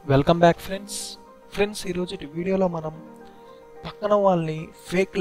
Welcome back friends ఈరోజు వీడియోలో మనం పక్కన వాళ్ళని ఫేక్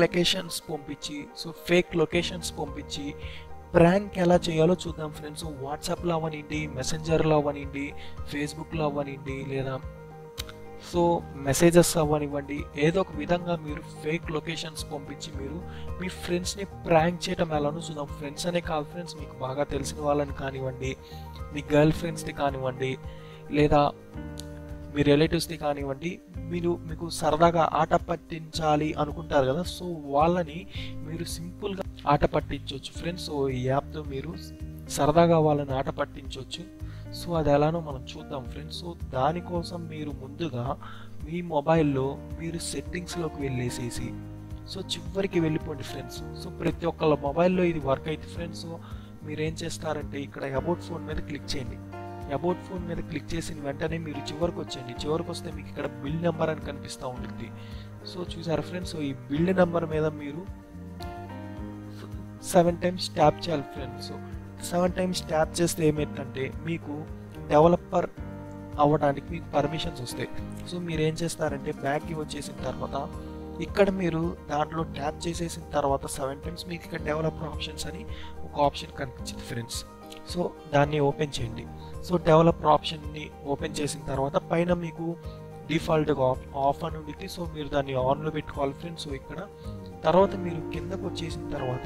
లొకేషన్స్ పంపించి ప్రాంక్ ఎలా చేయాలో చూద్దాం ఫ్రెండ్స్. వాట్సాప్లో అవ్వనివ్వండి, మెసెంజర్లో అవ్వనివ్వండి, ఫేస్బుక్లో అవ్వనివ్వండి, లేదా మెసేజెస్ అవ్వనివ్వండి, ఏదో ఒక విధంగా మీరు ఫేక్ లొకేషన్స్ పంపించి మీరు మీ ఫ్రెండ్స్ని ప్రాంక్ చేయడం ఎలానో చూద్దాం. ఫ్రెండ్స్ అనే కాదు ఫ్రెండ్స్, మీకు బాగా తెలిసిన వాళ్ళని కానివ్వండి, మీ గర్ల్ ఫ్రెండ్స్ని కానివ్వండి, లేదా మీ రిలేటివ్స్ని కానివ్వండి, మీకు సరదాగా ఆట పట్టించాలి అనుకుంటారు కదా, సో వాళ్ళని మీరు సింపుల్గా ఆట పట్టించవచ్చు ఫ్రెండ్స్. సో ఈ యాప్తో మీరు సరదాగా వాళ్ళని ఆట పట్టించవచ్చు. సో అది ఎలానో మనం చూద్దాం ఫ్రెండ్స్. సో దానికోసం మీరు ముందుగా మీ మొబైల్లో మీరు సెట్టింగ్స్లోకి వెళ్ళేసేసి చివరికి వెళ్ళిపోండి ఫ్రెండ్స్. సో ప్రతి ఒక్కళ్ళ మొబైల్లో ఇది వర్క్ అవుతుంది ఫ్రెండ్స్. సో మీరేం చేస్తారంటే ఇక్కడ అబౌట్ ఫోన్ మీద క్లిక్ చేయండి. అబౌట్ ఫోన్ మీద క్లిక్ చేసిన వెంటనే మీరు చివరికి వచ్చేయండి. చివరికి వస్తే మీకు ఇక్కడ బిల్ నెంబర్ అని కనిపిస్తూ ఉంటుంది. సో చూసారా ఫ్రెండ్స్, సో ఈ బిల్ నెంబర్ మీద మీరు 7 times ట్యాప్ చేయాలి ఫ్రెండ్స్. సో 7 times ట్యాప్ చేస్తే ఏమైందంటే మీకు డెవలపర్ అవ్వడానికి మీకు పర్మిషన్స్ వస్తాయి. సో మీరు ఏం చేస్తారంటే బ్యాక్కి వచ్చేసిన తర్వాత ఇక్కడ మీరు దాంట్లో ట్యాప్ చేసేసిన తర్వాత 7 times మీకు ఇక్కడ డెవలపర్ ఆప్షన్స్ అని ఒక ఆప్షన్ కనిపించింది ఫ్రెండ్స్. సో దాన్ని ఓపెన్ చేయండి. సో డెవలపర్ ఆప్షన్ని ఓపెన్ చేసిన తర్వాత పైన మీకు డిఫాల్ట్గా ఆఫ్ అని ఉంటుంది. సో మీరు దాన్ని ఆన్లో పెట్టుకోవాలి ఫ్రెండ్స్. సో ఇక్కడ తర్వాత మీరు కిందకు వచ్చేసిన తర్వాత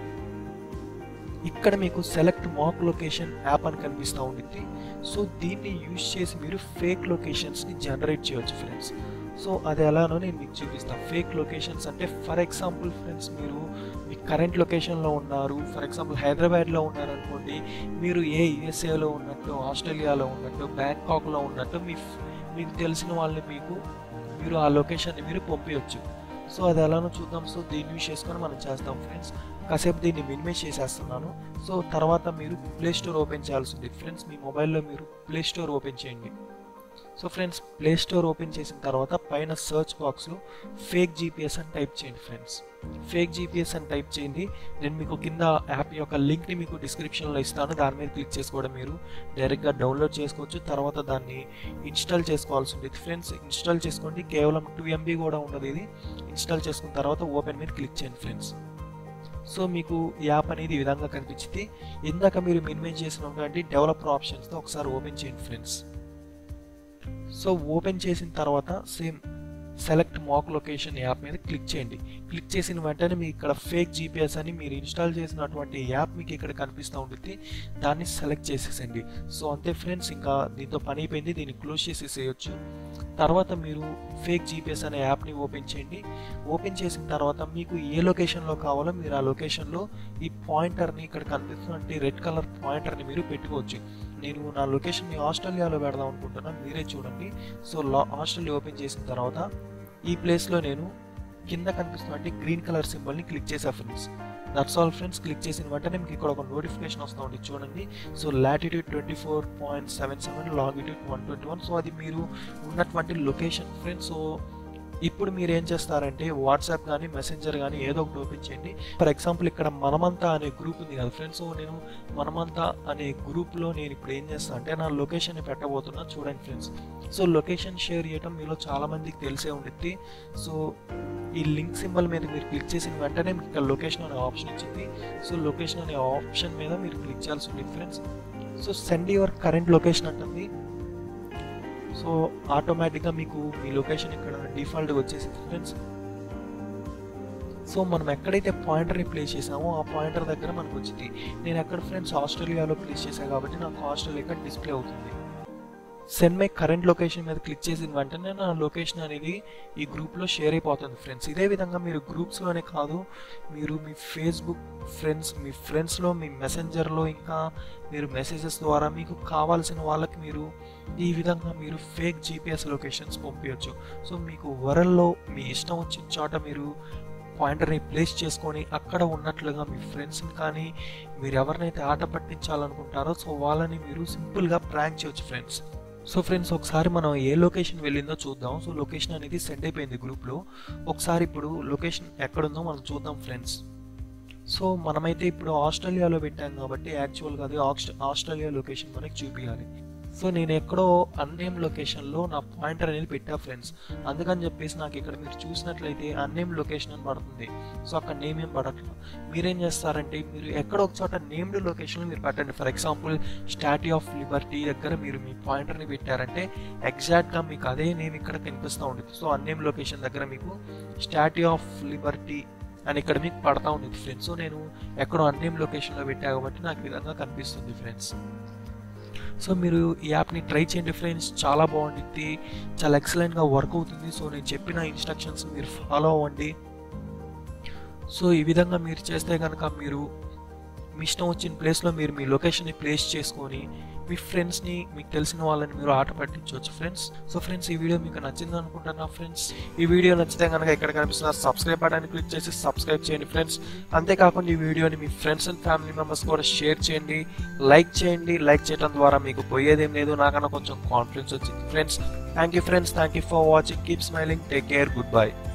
ఇక్కడ మీకు సెలెక్ట్ మాక్ లొకేషన్ యాప్ అని కనిపిస్తూ ఉంటుంది. సో దీన్ని యూజ్ చేసి మీరు ఫేక్ లొకేషన్స్ని జనరేట్ చేయవచ్చు ఫ్రెండ్స్. సో అది ఎలానో నేను మీకు చూపిస్తాను. ఫేక్ లొకేషన్స్ అంటే ఫర్ ఎగ్జాంపుల్ ఫ్రెండ్స్, మీరు మీ కరెంట్ లొకేషన్లో ఉన్నారు, ఫర్ ఎగ్జాంపుల్ హైదరాబాద్లో ఉన్నారు అనుకోండి, మీరు యుఎస్ఏలో ఉన్నట్టు, ఆస్ట్రేలియాలో ఉన్నట్టు, బ్యాంకాక్లో ఉన్నట్టు మీకు తెలిసిన వాళ్ళని మీరు ఆ లొకేషన్ని మీరు పంపించవచ్చు. సో అది ఎలానో చూద్దాం. సో దీన్ని యూజ్ చేసుకొని మనం చేస్తాం ఫ్రెండ్స్. కాసేపు దీన్ని మినిమైజ్ చేసేస్తున్నాను. సో తర్వాత మీరు ప్లే స్టోర్ ఓపెన్ చేయాల్సి ఉంటుంది ఫ్రెండ్స్. మీ మొబైల్లో మీరు ప్లే స్టోర్ ఓపెన్ చేయండి. So friends, play store open చేసిన తర్వాత పైన సర్చ్ బాక్స్లో ఫేక్ జీపీఎస్ అని టైప్ చేయండి ఫ్రెండ్స్. ఫేక్ జీపీఎస్ అని టైప్ చేయండి. నేను మీకు కింద యాప్ యొక్క లింక్ని మీకు డిస్క్రిప్షన్లో ఇస్తాను. దాని మీద క్లిక్ చేసి కూడా మీరు డైరెక్ట్గా డౌన్లోడ్ చేసుకోవచ్చు. తర్వాత దాన్ని ఇన్స్టాల్ చేసుకోవాల్సి ఉంటుంది ఫ్రెండ్స్. ఇన్స్టాల్ చేసుకోండి, కేవలం 2 MB కూడా ఉండదు ఇది. ఇన్స్టాల్ చేసుకున్న తర్వాత ఓపెన్ మీద క్లిక్ చేయండి ఫ్రెండ్స్. సో మీకు యాప్ అనేది ఈ విధంగా కనిపించింది. ఇందాక మీరు మినిమైజ్ చేసినటువంటి డెవలపర్ ఆప్షన్స్తో ఒకసారి ఓపెన్ చేయండి ఫ్రెండ్స్. సో ఓపెన్ చేసిన తర్వాత same select mock location app మీద క్లిక్ చేయండి. క్లిక్ చేసిన వెంటనే మీకు ఇక్కడ ఫేక్ జీపీఎస్ అని మీరు ఇన్స్టాల్ చేసినటువంటి యాప్ మీకు ఇక్కడ కనిపిస్తూ ఉంటుంది. దాన్ని సెలెక్ట్ చేసేసండి. సో అంతే ఫ్రెండ్స్, ఇంకా దీంతో పని అయిపోయింది. దీన్ని క్లోజ్ చేసేసేయచ్చు. తర్వాత మీరు ఫేక్ జీపీఎస్ అనే యాప్ని ఓపెన్ చేయండి. ఓపెన్ చేసిన తర్వాత మీకు ఏ లొకేషన్లో కావాలో మీరు ఆ లొకేషన్లో ఈ పాయింటర్ని, ఇక్కడ కనిపిస్తున్నటువంటి రెడ్ కలర్ పాయింటర్ని మీరు పెట్టుకోవచ్చు. నేను నా లొకేషన్ని ఆస్ట్రేలియాలో పెడదాం అనుకుంటున్నాను, మీరే చూడండి. సో ఆస్ట్రేలియా ఓపెన్ చేసిన తర్వాత ఈ ప్లేస్లో నేను కింద కనిపిస్తున్నటువంటి గ్రీన్ కలర్ సింబల్ని క్లిక్ చేసా friends. That's all friends. Click చేసిన వెంటనే మీకు ఇక్కడ ఒక నోటిఫికేషన్ వస్తూ ఉంటుంది చూడండి. So latitude 24.77, longitude 121. సో అది మీరు ఉన్నటువంటి లొకేషన్ ఫ్రెండ్స్. సో ఇప్పుడు మీరు ఏం చేస్తారంటే వాట్సాప్ కానీ మెసెంజర్ కానీ ఏదో ఒకటి ఓపెన్ చేయండి. ఫర్ ఎగ్జాంపుల్ ఇక్కడ మనమంతా అనే గ్రూప్ ఉంది కదా ఫ్రెండ్స్. సో నేను మనమంతా అనే గ్రూప్లో నేను ఇప్పుడు ఏం చేస్తాను అంటే నా లొకేషన్ని పెట్టబోతున్నాను చూడండి ఫ్రెండ్స్. సో లొకేషన్ షేర్ చేయడం మీలో చాలామందికి తెలిసే ఉంటుంది. సో ఈ లింక్ సింబల్ మీద మీరు క్లిక్ చేసిన వెంటనే మీకు ఇక్కడ లొకేషన్ అనే ఆప్షన్ వచ్చింది. సో లొకేషన్ అనే ఆప్షన్ మీద మీరు క్లిక్ చేయాల్సి ఉంటుంది friends. So send your current location అంటుంది. సో ఆటోమేటిక్గా మీకు మీ లొకేషన్ ఇక్కడ డిఫాల్ట్గా వచ్చేసింది ఫ్రెండ్స్. సో మనం ఎక్కడైతే పాయింటర్ని ప్లేస్ చేసామో ఆ పాయింటర్ దగ్గర మనకు వచ్చింది. నేను ఎక్కడ ఫ్రెండ్స్ ఆస్ట్రేలియాలో ప్లేస్ చేశాను కాబట్టి నాకు ఆస్ట్రేలియా డిస్ప్లే అవుతుంది. సెండ్ మై కరెంట్ లొకేషన్ మీద క్లిక్ చేసిన వెంటనే నా లొకేషన్ అనేది ఈ గ్రూప్లో షేర్ అయిపోతుంది ఫ్రెండ్స్. ఇదే విధంగా మీరు గ్రూప్స్లోనే కాదు, మీరు మీ ఫేస్బుక్ ఫ్రెండ్స్, మీ ఫ్రెండ్స్లో, మీ మెసెంజర్లో, ఇంకా మీరు మెసేజెస్ ద్వారా మీకు కావాల్సిన వాళ్ళకి మీరు ఈ విధంగా మీరు ఫేక్ జీపీఎస్ లొకేషన్స్ పంపించవచ్చు. సో మీకు వరల్డ్లో మీ ఇష్టం వచ్చిన చోట మీరు పాయింటర్ని ప్లేస్ చేసుకొని అక్కడ ఉన్నట్లుగా మీ ఫ్రెండ్స్ని కానీ మీరు ఎవరినైతే ఆట పట్టించాలనుకుంటారో సో వాళ్ళని మీరు సింపుల్గా ప్రాంక్ చేయవచ్చు ఫ్రెండ్స్. సో ఫ్రెండ్స్, ఒకసారి మనం ఏ లొకేషన్ వెళ్ళిందో చూద్దాం. సో లొకేషన్ అనేది సెండ్ అయిపోయింది గ్రూప్లో. ఒకసారి ఇప్పుడు లొకేషన్ ఎక్కడుందో మనం చూద్దాం ఫ్రెండ్స్. సో మనమైతే ఇప్పుడు ఆస్ట్రేలియాలో పెట్టాం కాబట్టి యాక్చువల్గా అది ఆస్ట్రేలియా లొకేషన్ మనకి చూపించాలి. సో నేను ఎక్కడో అన్నేమ్ లొకేషన్లో నా పాయింటర్ అనేది పెట్టా ఫ్రెండ్స్. అందుకని చెప్పేసి నాకు ఇక్కడ మీరు చూసినట్లయితే అన్నేమ్ లొకేషన్ అని పడుతుంది. సో అక్కడ నేమ్ ఏం పడట్లేదు. మీరేం చేస్తారంటే మీరు ఎక్కడ ఒక చోట నేమ్డ్ లొకేషన్లో మీరు పెట్టండి. For example Statue of Liberty దగ్గర మీరు మీ పాయింటర్ని పెట్టారంటే ఎగ్జాక్ట్గా మీకు అదే నేమ్ ఇక్కడ కనిపిస్తూ ఉంటుంది. సో అన్నేమ్ లొకేషన్ దగ్గర మీకు స్టాట్యూ ఆఫ్ లిబర్టీ అని ఇక్కడ మీకు పడతా ఉంటుంది ఫ్రెండ్స్. సో నేను ఎక్కడో అన్నేమ్ లొకేషన్లో పెట్టా కాబట్టి నాకు ఈ విధంగా కనిపిస్తుంది ఫ్రెండ్స్. సో మీరు ఈ యాప్ని ట్రై చేయండి ఫ్రెండ్స్, చాలా బాగుంటుంది, చాలా ఎక్సలెంట్గా వర్క్ అవుతుంది. సో నేను చెప్పిన ఇన్స్ట్రక్షన్స్ మీరు ఫాలో అవ్వండి. సో ఈ విధంగా మీరు చేస్తే కనుక మీరు మీ ఇష్టం వచ్చిన ప్లేస్లో మీరు మీ లొకేషన్ని ప్లేస్ చేసుకొని మీ ఫ్రెండ్స్ని, మీకు తెలిసిన వాళ్ళని మీరు ఆట పట్టించవచ్చు ఫ్రెండ్స్. సో ఫ్రెండ్స్ ఈ వీడియో మీకు నచ్చింది అనుకుంటున్నా ఫ్రెండ్స్. ఈ వీడియో నచ్చితే కనుక ఇక్కడ కనిపిస్తున్న సబ్స్క్రైబ్ బటన్ క్లిక్ చేసి సబ్స్క్రైబ్ చేయండి ఫ్రెండ్స్. అంతేకాకుండా ఈ వీడియోని మీ ఫ్రెండ్స్ అండ్ ఫ్యామిలీ మెంబర్స్ కూడా షేర్ చేయండి, లైక్ చేయండి. లైక్ చేయడం ద్వారా మీకు పోయేదేం లేదు, నాకన్నా కొంచెం కాన్ఫిడెన్స్ వచ్చింది friends. Thank you friends, thank you for watching. Keep smiling, take care, good by.